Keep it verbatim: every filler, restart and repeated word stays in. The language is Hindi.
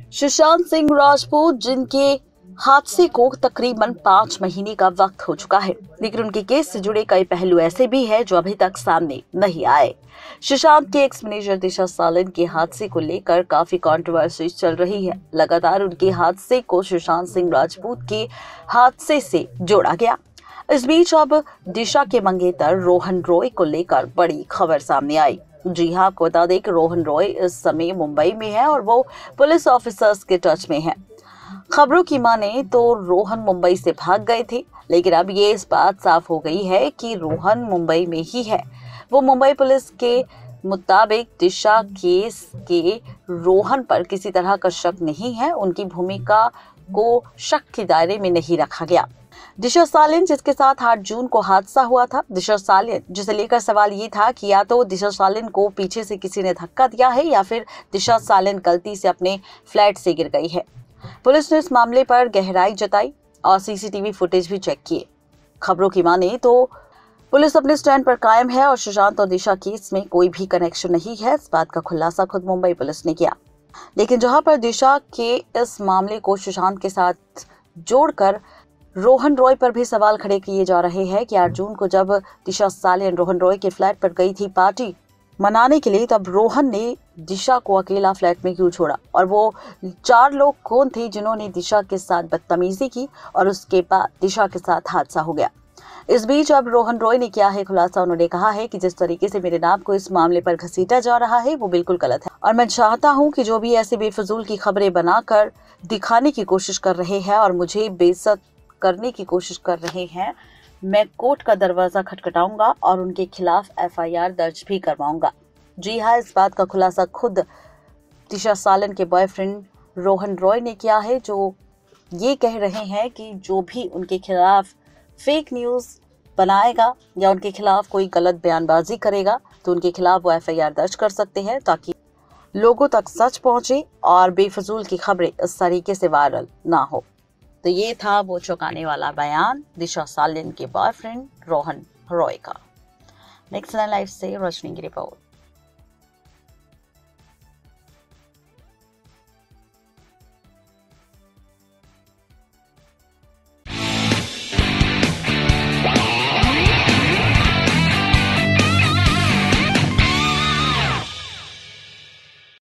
सुशांत सिंह राजपूत, जिनके हादसे को तकरीबन पांच महीने का वक्त हो चुका है, लेकिन उनके केस से जुड़े कई पहलू ऐसे भी हैं जो अभी तक सामने नहीं आए। सुशांत के एक्स मैनेजर दिशा सालन के हादसे को लेकर काफी कंट्रोवर्सी चल रही है। लगातार उनके हादसे को सुशांत सिंह राजपूत के हादसे से जोड़ा गया। इस बीच अब दिशा के मंगेतर रोहन रॉय को लेकर बड़ी खबर सामने आई। जी हां, आपको बता दें कि रोहन रॉय इस समय मुंबई में है और वो पुलिस ऑफिसर्स के टच में है। खबरों की माने तो रोहन मुंबई से भाग गए थे, लेकिन अब ये इस बात साफ हो गई है कि रोहन मुंबई में ही है। वो मुंबई पुलिस के मुताबिक दिशा केस के रोहन पर किसी तरह का शक नहीं है। उनकी भूमिका को शक के दायरे में नहीं रखा गया। दिशा सालन, जिसके साथ आठ जून को हादसा हुआ था, दिशा सालन जिसे लेकर सवाल ये था कि या तो दिशा सालन को पीछे से किसी ने धक्का दिया है या फिर दिशा सालन गलती से अपने फ्लैट से गिर गई है। पुलिस ने इस मामले पर गहराई जताई और सीसीटीवी फुटेज भी चेक किए। खबरों की माने तो पुलिस अपने स्टैंड पर कायम है और सुशांत और दिशा केस में कोई भी कनेक्शन नहीं है। इस बात का खुलासा खुद मुंबई पुलिस ने किया। लेकिन जहां पर दिशा के इस मामले को सुशांत के साथ जोड़कर रोहन रॉय पर भी सवाल खड़े किए जा रहे हैं कि आठ जून को जब दिशा सालन रोहन रॉय के फ्लैट पर गई थी पार्टी मनाने के लिए, तब रोहन ने दिशा को अकेला फ्लैट में क्यों छोड़ा और वो चार लोग कौन थे जिन्होंने दिशा के साथ बदतमीजी की और उसके बाद दिशा के साथ हादसा हो गया। इस बीच अब रोहन रॉय ने किया है खुलासा। उन्होंने कहा है कि जिस तरीके से मेरे नाम को इस मामले पर घसीटा जा रहा है वो बिल्कुल गलत है और मैं चाहता हूं कि जो भी ऐसे बेफजूल की खबरें बनाकर दिखाने की कोशिश कर रहे हैं और मुझे बेइज्जत करने की कोशिश कर रहे हैं, मैं कोर्ट का दरवाजा खटखटाऊंगा और उनके खिलाफ एफ आई आर दर्ज भी करवाऊंगा। जी हाँ, इस बात का खुलासा खुद दिशा सालन के बॉयफ्रेंड रोहन रॉय ने किया है, जो ये कह रहे हैं कि जो भी उनके खिलाफ फेक न्यूज़ बनाएगा या उनके खिलाफ कोई गलत बयानबाजी करेगा तो उनके खिलाफ वो एफ आई आर दर्ज कर सकते हैं, ताकि लोगों तक सच पहुंचे और बेफजूल की खबरें इस तरीके से वायरल ना हो। तो ये था वो चौंकाने वाला बयान दिशा सालन के बॉयफ्रेंड रोहन रॉय का। नेक्स्ट लाइव से रोशनी की रिपोर्ट।